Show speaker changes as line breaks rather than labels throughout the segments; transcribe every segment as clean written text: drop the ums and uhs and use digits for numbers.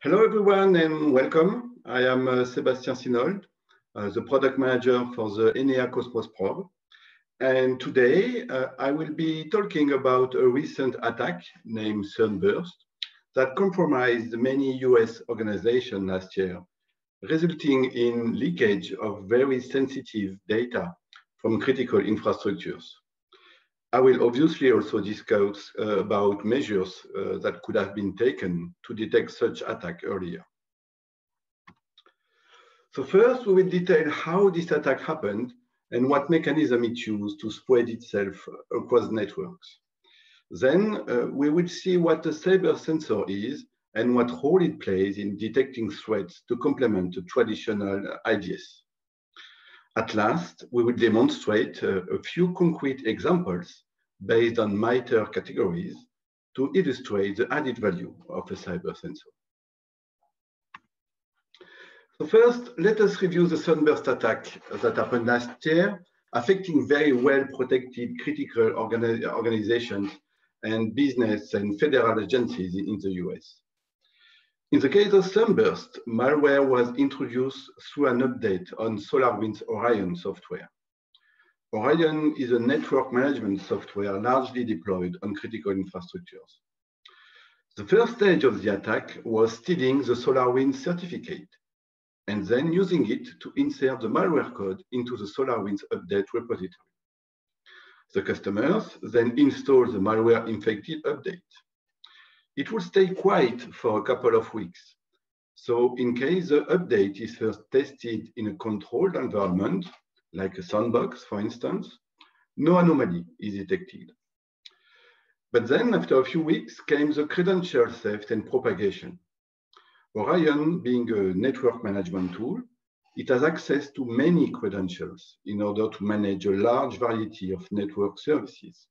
Hello, everyone, and welcome. I am Sébastien Sinold, the product manager for the Enea Cosmos probe. And today I will be talking about a recent attack named Sunburst that compromised many US organizations last year, resulting in leakage of very sensitive data from critical infrastructures. I will obviously also discuss about measures that could have been taken to detect such attack earlier. So first, we will detail how this attack happened and what mechanism it used to spread itself across networks. Then we will see what a cyber sensor is and what role it plays in detecting threats to complement the traditional IDS. At last, we will demonstrate a few concrete examples based on MITRE categories to illustrate the added value of a cyber sensor. So first, let us review the Sunburst attack that happened last year, affecting very well-protected critical organizations and business and federal agencies in the US. In the case of Sunburst, malware was introduced through an update on SolarWinds Orion software. Orion is a network management software largely deployed on critical infrastructures. The first stage of the attack was stealing the SolarWinds certificate and then using it to insert the malware code into the SolarWinds update repository. The customers then install the malware-infected update. It will stay quiet for a couple of weeks. So in case the update is first tested in a controlled environment, like a sandbox, for instance, no anomaly is detected. But then after a few weeks came the credential theft and propagation. Orion, being a network management tool, it has access to many credentials in order to manage a large variety of network services.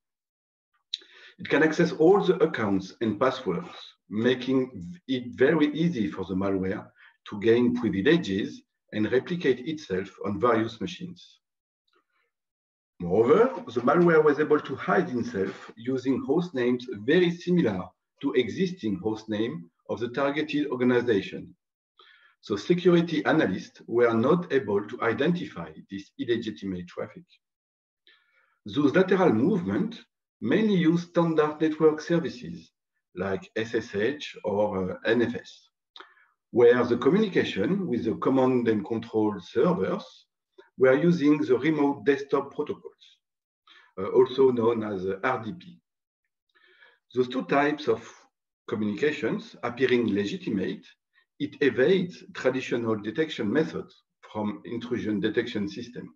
It can access all the accounts and passwords, making it very easy for the malware to gain privileges and replicate itself on various machines. Moreover, the malware was able to hide itself using host names very similar to existing host name of the targeted organization. So security analysts were not able to identify this illegitimate traffic. Those lateral movements mainly use standard network services like SSH or NFS, where the communication with the command and control servers were using the remote desktop protocols, also known as RDP. Those two types of communications appearing legitimate, it evades traditional detection methods from intrusion detection system.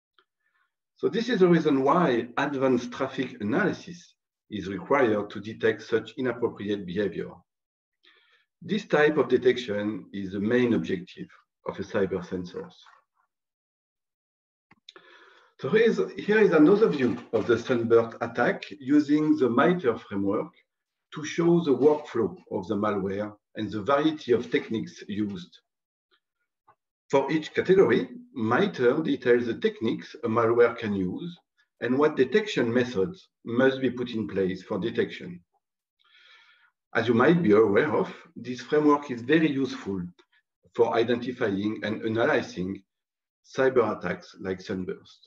So this is the reason why advanced traffic analysis is required to detect such inappropriate behavior. This type of detection is the main objective of a cyber sensors. So here is another view of the Sunburst attack using the MITRE framework to show the workflow of the malware and the variety of techniques used. For each category, MITRE details the techniques a malware can use and what detection methods must be put in place for detection. As you might be aware of, this framework is very useful for identifying and analyzing cyber attacks like Sunburst.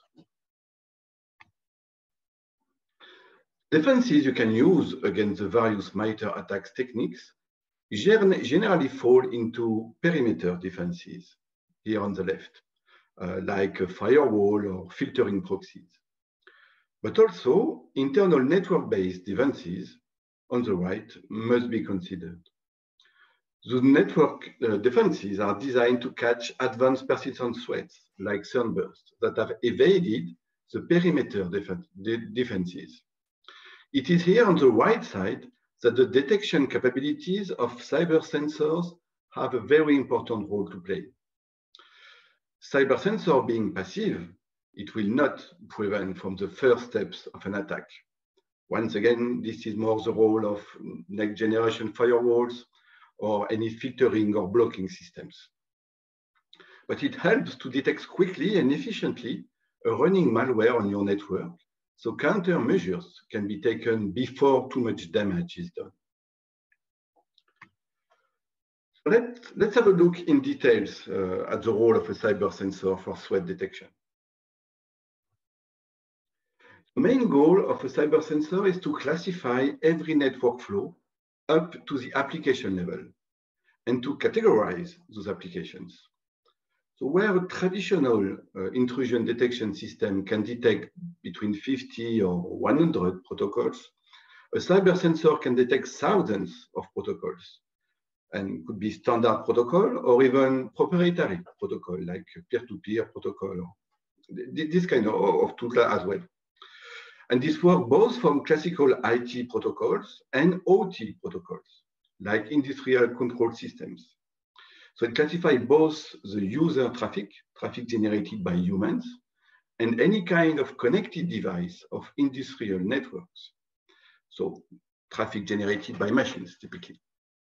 Defenses you can use against the various MITRE attacks techniques generally fall into perimeter defenses, here on the left, like a firewall or filtering proxies. But also, internal network-based defenses on the right must be considered. The network defenses are designed to catch advanced persistent threats like Sunburst that have evaded the perimeter defenses. It is here on the right side that the detection capabilities of cyber sensors have a very important role to play. Cyber sensor being passive, it will not prevent from the first steps of an attack. Once again, this is more the role of next generation firewalls or any filtering or blocking systems. But it helps to detect quickly and efficiently a running malware on your network, so countermeasures can be taken before too much damage is done. Let's have a look in details at the role of a cyber sensor for threat detection. The main goal of a cyber sensor is to classify every network flow up to the application level and to categorize those applications. So where a traditional intrusion detection system can detect between 50 or 100 protocols, a cyber sensor can detect thousands of protocols, and could be standard protocol or even proprietary protocol like peer-to-peer protocol, or this kind of tool as well. And this works both from classical IT protocols and OT protocols, like industrial control systems. So it classifies both the user traffic generated by humans, and any kind of connected device of industrial networks. So traffic generated by machines, typically.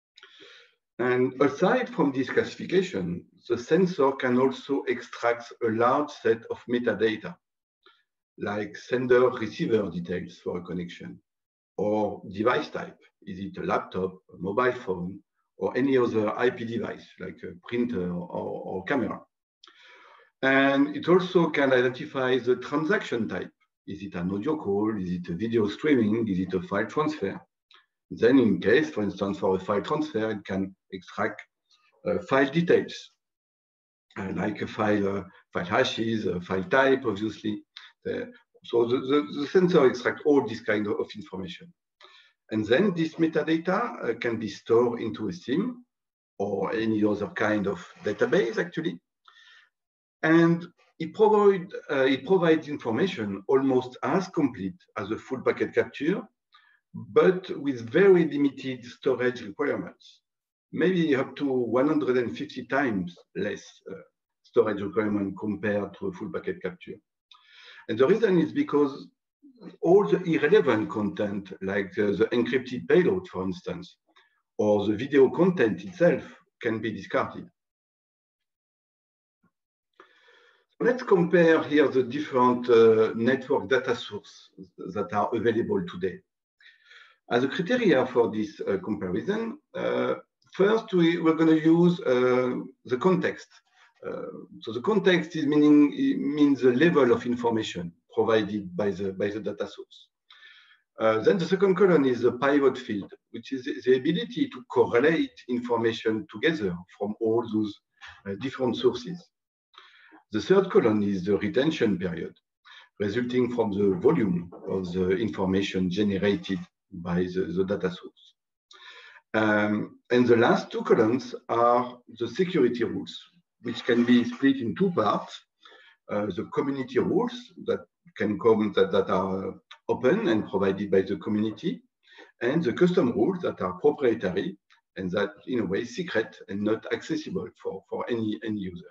And aside from this classification, the sensor can also extract a large set of metadata, like sender-receiver details for a connection, or device type. Is it a laptop, a mobile phone, or any other IP device, like a printer or camera? And it also can identify the transaction type. Is it an audio call? Is it a video streaming? Is it a file transfer? Then in case, for instance, for a file transfer, it can extract file details, like a file hashes, a file type, obviously. So the sensor extracts all this kind of information. And then this metadata can be stored into a SIEM or any other kind of database, actually. And it provides information almost as complete as a full packet capture, but with very limited storage requirements, maybe up to 150 times less storage requirement compared to a full packet capture. And the reason is because all the irrelevant content, like the encrypted payload, for instance, or the video content itself, can be discarded. Let's compare here the different network data sources that are available today. As a criteria for this comparison, first we're going to use the context. So the context means the level of information provided by the data source. Then the second column is the pivot field, which is the ability to correlate information together from all those different sources. The third column is the retention period, resulting from the volume of the information generated by the data source. And the last two columns are the security rules, which can be split in two parts. The community rules that are open and provided by the community, and the custom rules that are proprietary and that, in a way, secret and not accessible for any user.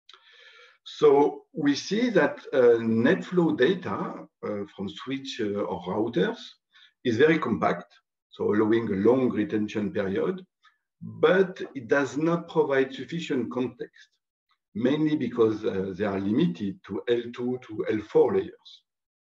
So we see that net flow data from switch or routers is very compact, so allowing a long retention period, but it does not provide sufficient context, mainly because they are limited to L2 to L4 layers.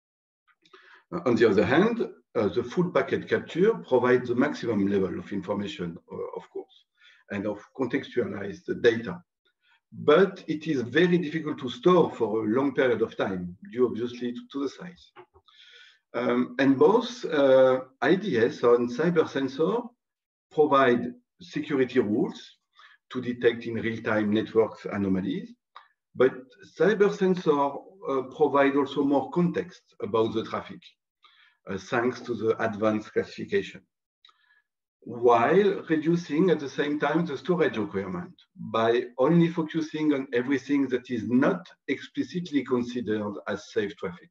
On the other hand, the full packet capture provides the maximum level of information, of course, and of contextualized data. But it is very difficult to store for a long period of time, due obviously to the size. And both IDS and cyber sensor provide security rules to detect in real-time network anomalies, but cyber sensor provide also more context about the traffic, thanks to the advanced classification, while reducing at the same time the storage requirement by only focusing on everything that is not explicitly considered as safe traffic.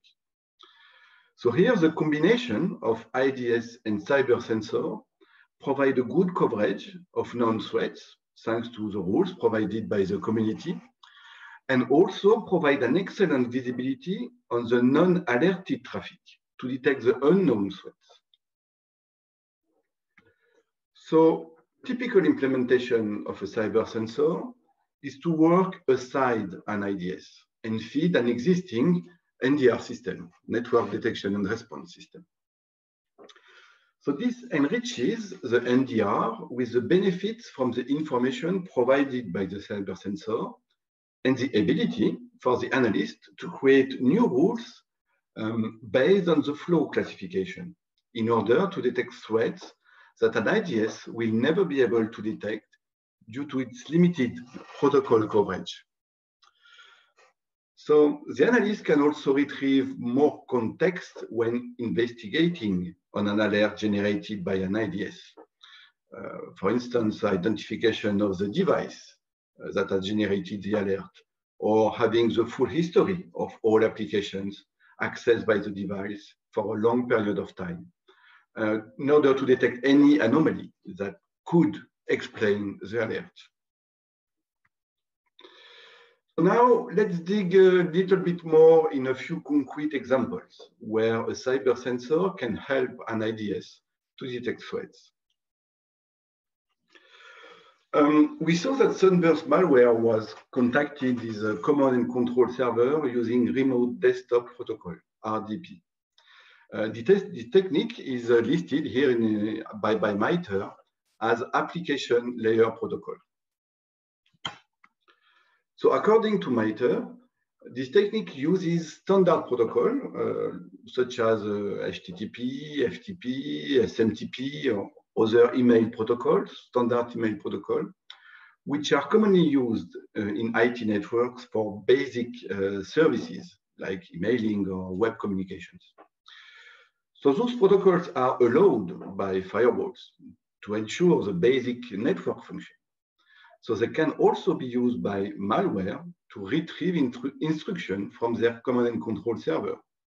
So here the combination of IDS and cyber sensor provide a good coverage of known threats, thanks to the rules provided by the community, and also provide an excellent visibility on the non-alerted traffic to detect the unknown threats. So typical implementation of a cyber sensor is to work aside an IDS and feed an existing NDR system, network detection and response system. So this enriches the NDR with the benefits from the information provided by the cyber sensor and the ability for the analyst to create new rules based on the flow classification in order to detect threats that an IDS will never be able to detect due to its limited protocol coverage. So the analyst can also retrieve more context when investigating on an alert generated by an IDS. For instance, identification of the device that has generated the alert, or having the full history of all applications accessed by the device for a long period of time, in order to detect any anomaly that could explain the alert. So now let's dig a little bit more in a few concrete examples where a cyber sensor can help an IDS to detect threats. We saw that Sunburst malware was contacted with a command and control server using remote desktop protocol, RDP. This technique is listed here by MITRE as application layer protocol. So according to MITRE, this technique uses standard protocol such as HTTP, FTP, SMTP, or other email protocols, standard email protocol, which are commonly used in IT networks for basic services like emailing or web communications. So those protocols are allowed by firewalls to ensure the basic network function. So they can also be used by malware to retrieve instruction from their command and control server.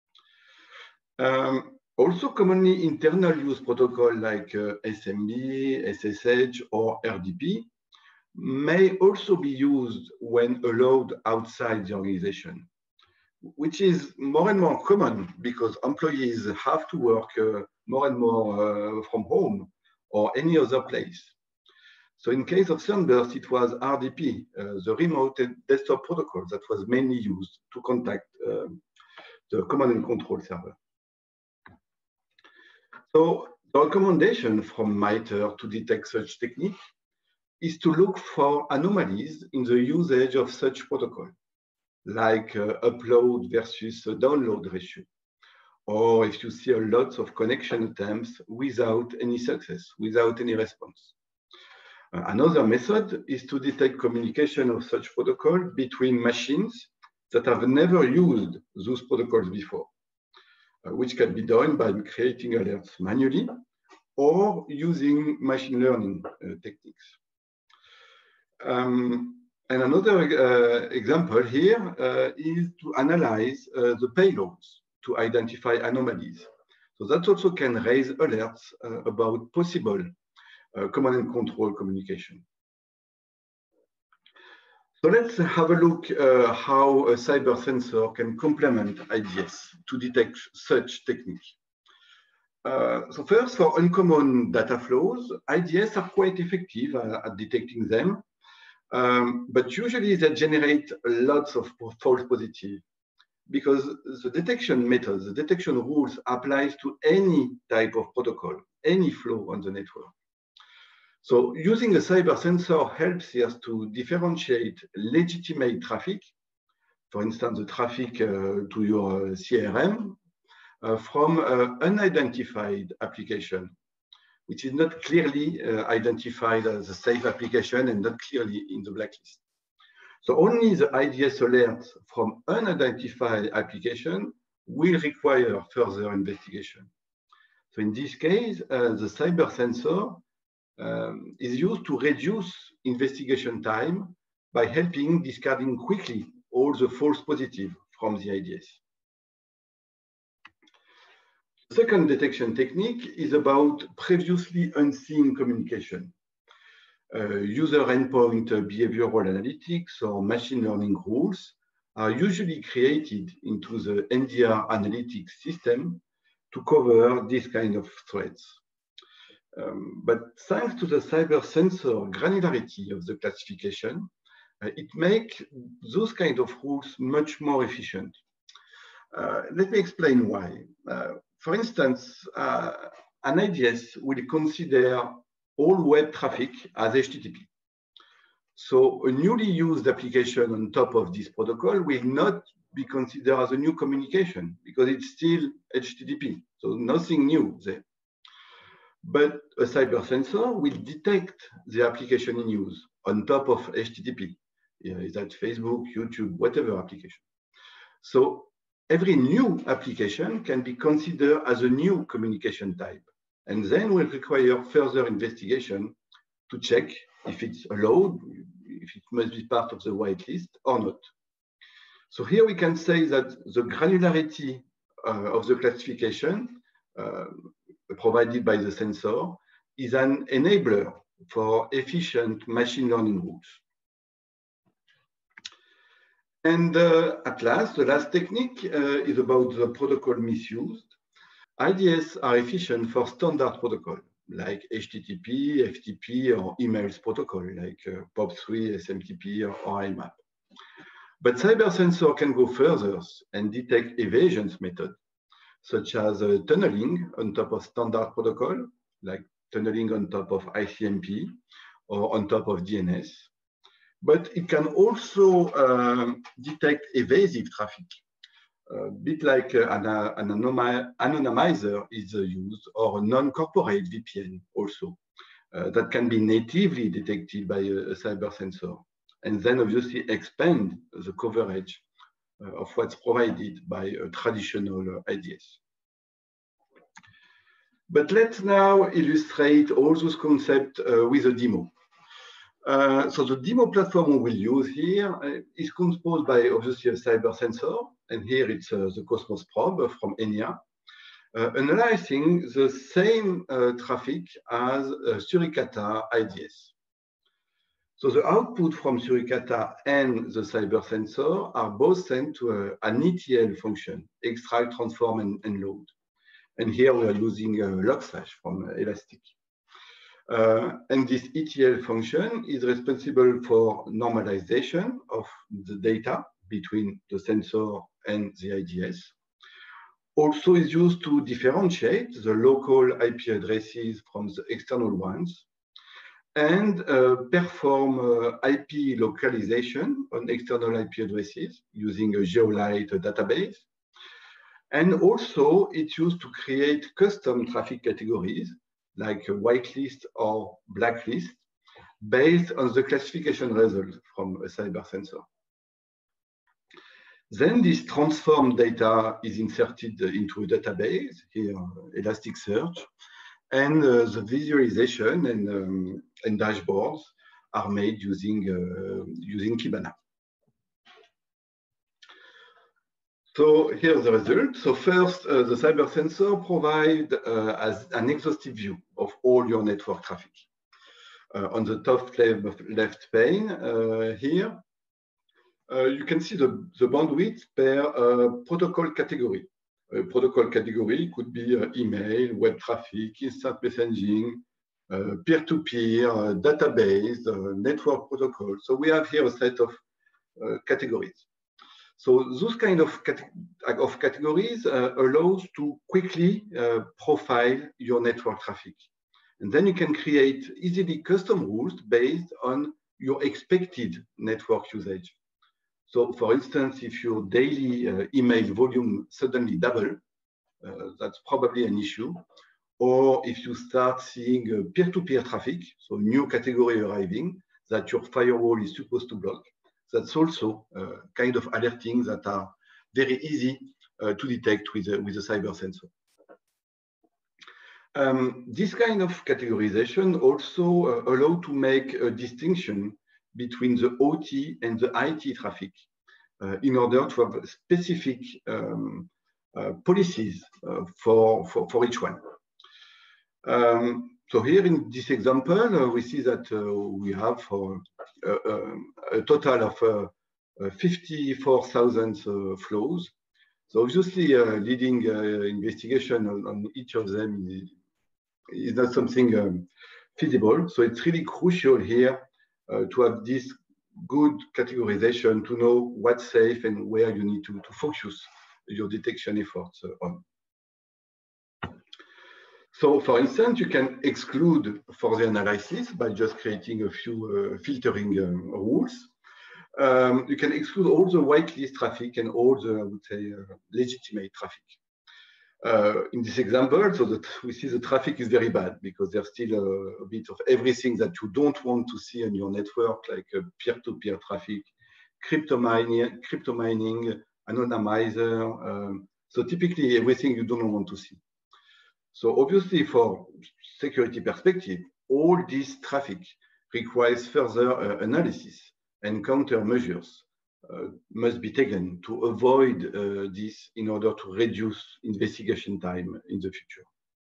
Also commonly internal use protocol like SMB, SSH, or RDP may also be used when allowed outside the organization, which is more and more common because employees have to work more and more from home or any other place. So in case of Sunburst, it was RDP, the remote desktop protocol that was mainly used to contact the command and control server. So the recommendation from MITRE to detect such technique is to look for anomalies in the usage of such protocol, like upload versus download ratio, or if you see a lot of connection attempts without any success, without any response. Another method is to detect communication of such protocol between machines that have never used those protocols before, which can be done by creating alerts manually or using machine learning techniques. And another example here is to analyze the payloads to identify anomalies. So that also can raise alerts about possible command and control communication. So let's have a look how a cyber sensor can complement IDS to detect such technique. So first, for uncommon data flows, IDS are quite effective at detecting them, but usually they generate lots of false positives because the detection methods, the detection rules applies to any type of protocol, any flow on the network. So using a cyber sensor helps us to differentiate legitimate traffic, for instance, the traffic to your CRM, from unidentified application, which is not clearly identified as a safe application and not clearly in the blacklist. So only the IDS alerts from unidentified application will require further investigation. So in this case, the cyber sensor is used to reduce investigation time by helping discarding quickly all the false positive from the IDS. The second detection technique is about previously unseen communication. User endpoint behavioral analytics or machine learning rules are usually created into the NDR analytics system to cover this kind of threats. But thanks to the cyber sensor granularity of the classification, it makes those kind of rules much more efficient. Let me explain why. For instance, an IDS will consider all web traffic as HTTP. So a newly used application on top of this protocol will not be considered as a new communication because it's still HTTP. So nothing new there. But a cyber sensor will detect the application in use on top of HTTP. Is that Facebook, YouTube, whatever application. So every new application can be considered as a new communication type, and then will require further investigation to check if it's allowed, if it must be part of the whitelist or not. So here we can say that the granularity of the classification provided by the sensor is an enabler for efficient machine learning rules. And at last, the last technique is about the protocol misused. IDS are efficient for standard protocol like HTTP, FTP, or emails protocol like POP3, SMTP, or IMAP. But cyber sensor can go further and detect evasions method, such as tunneling on top of standard protocol, like tunneling on top of ICMP or on top of DNS. But it can also detect evasive traffic, a bit like an anonymizer is used, or a non-corporate VPN also, that can be natively detected by a cyber sensor, and then obviously expand the coverage of what's provided by a traditional IDS. But let's now illustrate all those concepts with a demo. So the demo platform we will use here is composed by obviously a cyber sensor, and here it's the Cosmos probe from ENIA, analyzing the same traffic as Suricata IDS. So the output from Suricata and the cyber sensor are both sent to an ETL function, extract, transform, and load. And here we are using Logslash from Elastic. And this ETL function is responsible for normalization of the data between the sensor and the IDS. Also is used to differentiate the local IP addresses from the external ones, and perform IP localization on external IP addresses using a Geolite database. And also it's used to create custom traffic categories like a whitelist or blacklist based on the classification result from a cyber sensor. Then this transformed data is inserted into a database, here Elasticsearch, and the visualization and dashboards are made using Kibana. So here's the result. So first, the cyber sensor provides as an exhaustive view of all your network traffic. On the top left pane here, you can see the bandwidth per protocol category. A protocol category could be email, web traffic, instant messaging, peer-to-peer, database, network protocol. So we have here a set of categories. So those kind of categories allows to quickly profile your network traffic. And then you can create easily custom rules based on your expected network usage. So for instance, if your daily email volume suddenly double, that's probably an issue. Or if you start seeing peer-to-peer traffic, so new category arriving that your firewall is supposed to block, that's also kind of alerting that are very easy to detect with a cyber sensor. This kind of categorization also allow to make a distinction between the OT and the IT traffic in order to have specific policies for each one. So here in this example, we see that we have for a total of 54,000 flows. So obviously, leading investigation on each of them is not something feasible. So it's really crucial here to have this good categorization to know what's safe and where you need to focus your detection efforts on. So, for instance, you can exclude for the analysis by just creating a few filtering rules. You can exclude all the whitelist traffic and all the, I would say, legitimate traffic. In this example, so that we see the traffic is very bad because there's still a bit of everything that you don't want to see on your network, like peer-to-peer traffic, crypto mining, anonymizer. So typically everything you don't want to see. So obviously, for security perspective, all this traffic requires further analysis and countermeasures must be taken to avoid this in order to reduce investigation time in the future.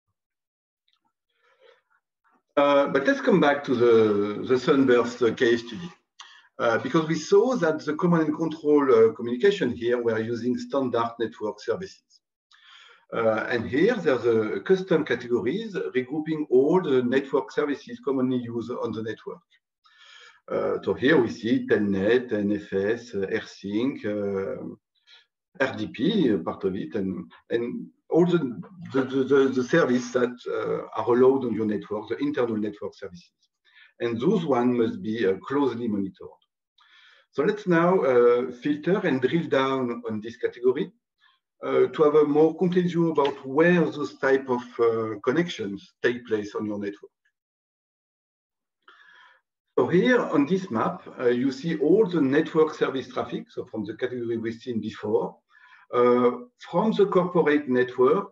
But let's come back to the Sunburst case study. Because we saw that the command and control communication here were using standard network services. And here there's a custom categories regrouping all the network services commonly used on the network. So here we see Telnet, NFS, AirSync, RDP, part of it, and all the services that are allowed on your network, the internal network services. And those ones must be closely monitored. So let's now filter and drill down on this category to have a more complete view about where those type of connections take place on your network. So here on this map, you see all the network service traffic, so from the category we've seen before, from the corporate network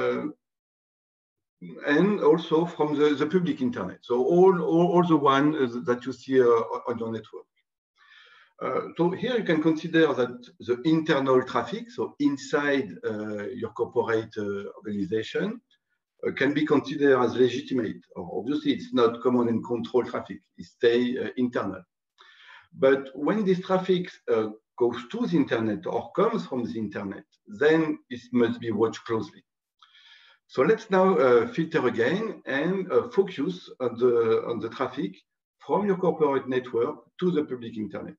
and also from the public internet. So all the ones that you see on your network. So here you can consider that the internal traffic, so inside your corporate organization, can be considered as legitimate. Obviously, it's not command and control traffic, it stays internal. But when this traffic goes to the internet or comes from the internet, then it must be watched closely. So let's now filter again and focus on the traffic from your corporate network to the public internet.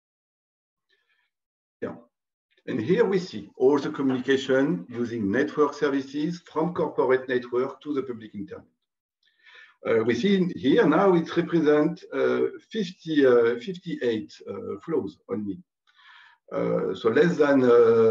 Yeah. And here we see all the communication using network services from corporate network to the public internet. We see here now it represents 58 flows only. So less than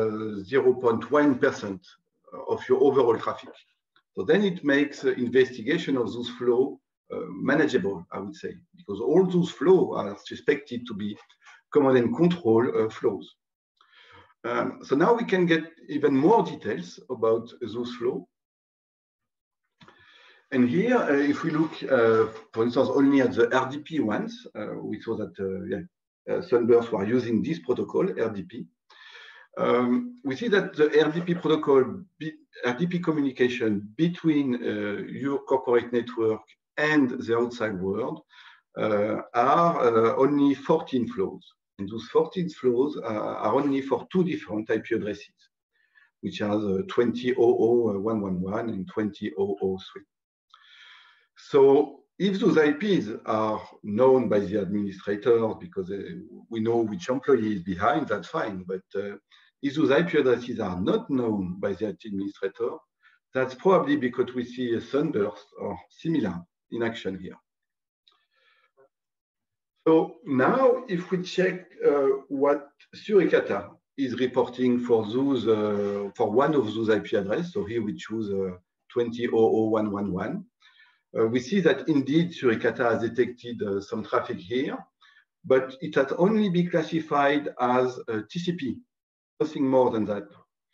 0.1% of your overall traffic. So then it makes investigation of those flows manageable, I would say, because all those flows are suspected to be command and control flows. So now we can get even more details about those flows. And here, if we look, for instance, only at the RDP ones, we saw that Sunburst were using this protocol, RDP. We see that the RDP protocol, RDP communication between your corporate network and the outside world are only 14 flows. And those 14 flows are only for two different IP addresses, which are the 20.00.111 and 20.00.3. So if those IPs are known by the administrators because we know which employee is behind, that's fine. But if those IP addresses are not known by the administrator, that's probably because we see a Sunburst or similar in action here. So now, if we check what Suricata is reporting for those for one of those IP addresses, so here we choose 20.00.111. We see that indeed Suricata has detected some traffic here, but it has only been classified as TCP, nothing more than that.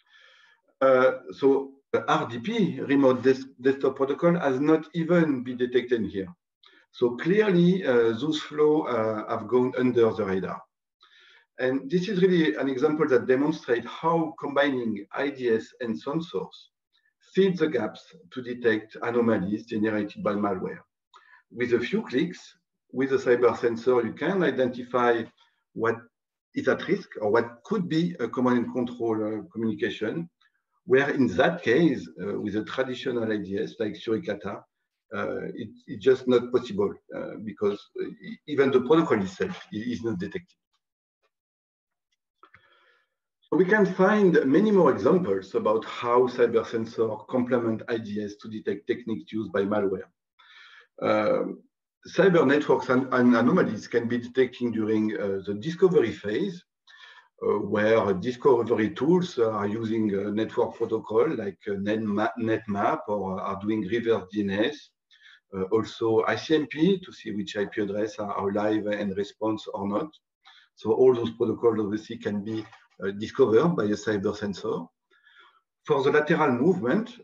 So the RDP, Remote Desktop Protocol, has not even been detected here. So clearly, those flows have gone under the radar. And this is really an example that demonstrates how combining IDS and SoundSource fills the gaps to detect anomalies generated by malware. With a few clicks, with a cyber sensor, you can identify what is at risk or what could be a command and control communication, where in that case, with a traditional IDS like Suricata, it's just not possible because even the protocol itself is not detected. We can find many more examples about how cyber sensors complement IDS to detect techniques used by malware. Cyber networks and anomalies can be detected during the discovery phase, where discovery tools are using a network protocol like NetMap or are doing reverse DNS. Also ICMP to see which IP address are live and response or not. So all those protocols obviously can be discovered by a cyber sensor. For the lateral movement,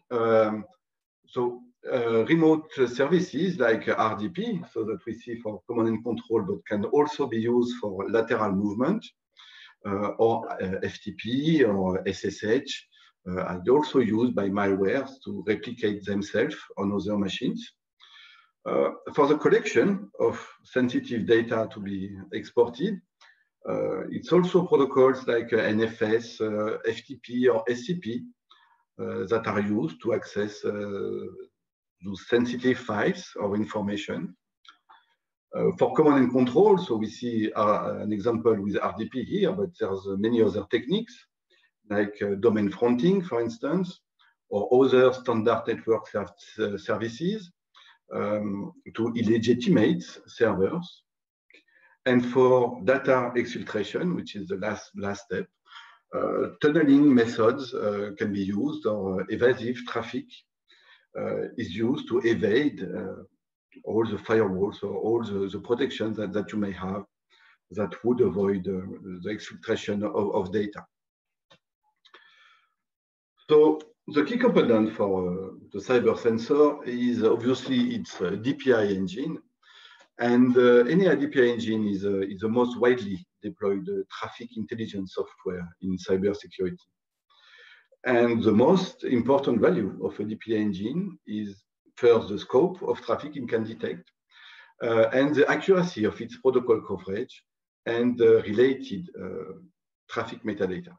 remote services like RDP, so that we see for command and control, but can also be used for lateral movement, or FTP or SSH, are also used by malwares to replicate themselves on other machines. For the collection of sensitive data to be exported, it's also protocols like NFS, FTP, or SCP that are used to access those sensitive files or information. For command and control, so we see an example with RDP here, but there's many other techniques like domain fronting, for instance, or other standard network services to illegitimate servers. And for data exfiltration, which is the last step, tunneling methods can be used, or evasive traffic is used to evade all the firewalls or all the protections that you may have that would avoid the exfiltration of data. So the key component for the cyber sensor is obviously its DPI engine. And any DPI engine is the most widely deployed traffic intelligence software in cybersecurity. And the most important value of a DPI engine is first the scope of traffic it can detect, and the accuracy of its protocol coverage and related traffic metadata.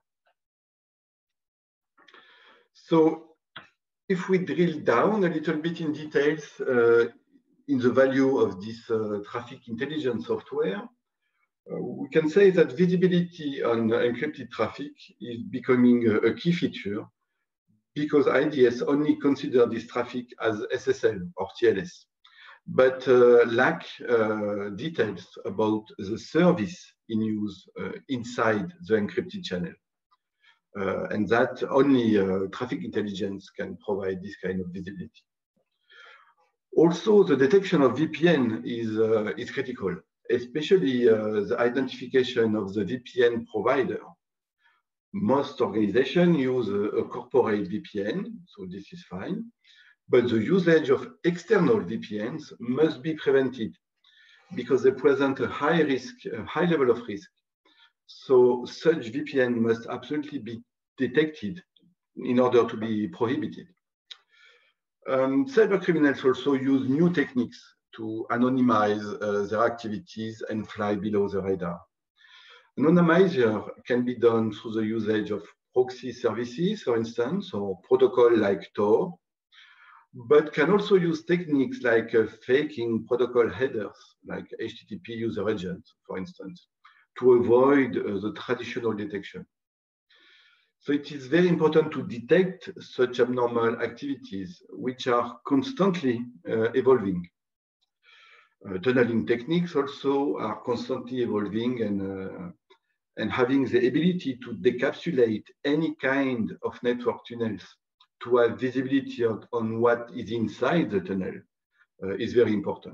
So if we drill down a little bit in details in the value of this traffic intelligence software, we can say that visibility on encrypted traffic is becoming a key feature, because IDS only consider this traffic as SSL or TLS, but lack details about the service in use inside the encrypted channel. And that only traffic intelligence can provide this kind of visibility. Also, the detection of VPN is critical, especially the identification of the VPN provider. Most organizations use a corporate VPN, so this is fine, but the usage of external VPNs must be prevented because they present a high level of risk. So such VPN must absolutely be detected in order to be prohibited. Cyber criminals also use new techniques to anonymize their activities and fly below the radar. Anonymization can be done through the usage of proxy services, for instance, or protocol like Tor, but can also use techniques like faking protocol headers, like HTTP user agent, for instance, to avoid the traditional detection. So it is very important to detect such abnormal activities, which are constantly evolving. Tunneling techniques also are constantly evolving and having the ability to decapsulate any kind of network tunnels to have visibility on what is inside the tunnel is very important.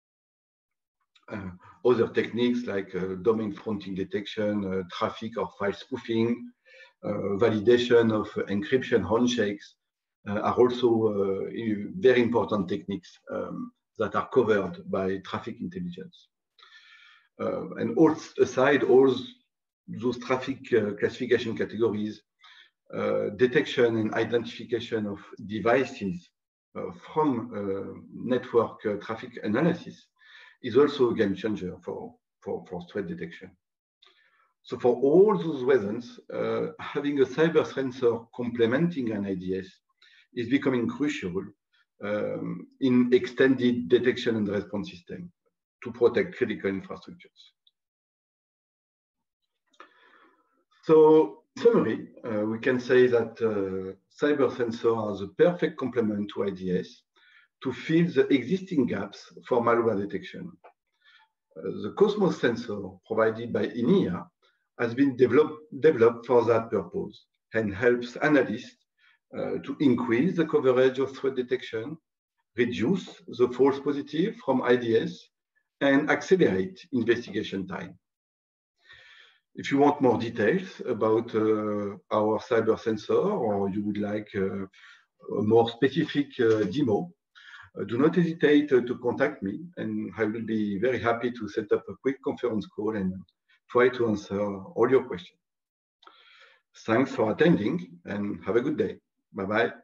Other techniques like domain fronting detection, traffic or file spoofing, validation of encryption handshakes are also very important techniques that are covered by traffic intelligence. And aside all those traffic classification categories, detection and identification of devices from network traffic analysis is also a game changer for threat detection. So for all those reasons, having a cyber sensor complementing an IDS is becoming crucial in extended detection and response system to protect critical infrastructures. So summary, we can say that cyber sensors are the perfect complement to IDS to fill the existing gaps for malware detection. The Cosmos sensor provided by ENIAC has been developed for that purpose and helps analysts to increase the coverage of threat detection, reduce the false positive from IDS, and accelerate investigation time. If you want more details about our cyber sensor, or you would like a more specific demo, do not hesitate to contact me, and I will be very happy to set up a quick conference call and try to answer all your questions. Thanks for attending and have a good day. Bye-bye.